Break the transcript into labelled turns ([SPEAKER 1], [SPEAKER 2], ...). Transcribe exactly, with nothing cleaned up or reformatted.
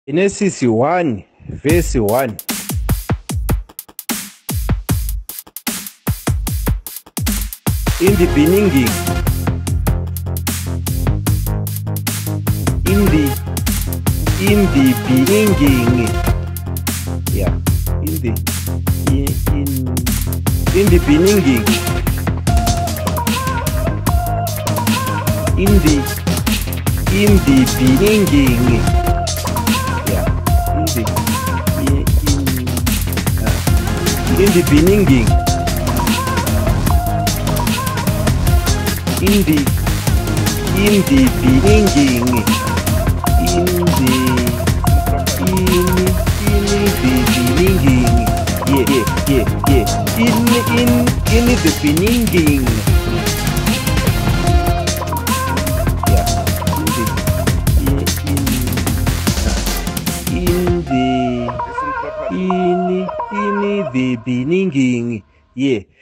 [SPEAKER 1] Genesis one verse one. In the beginning, in the in the beginning, yeah, in the in in, in the beginning, in the in the beginning, yeah, in the in in, uh, in the beginning. In the in the beginning, in the in in the beginning, yeah yeah yeah yeah, in in in the beginning, yeah, in the in in, uh, in the in in the beginning, yeah.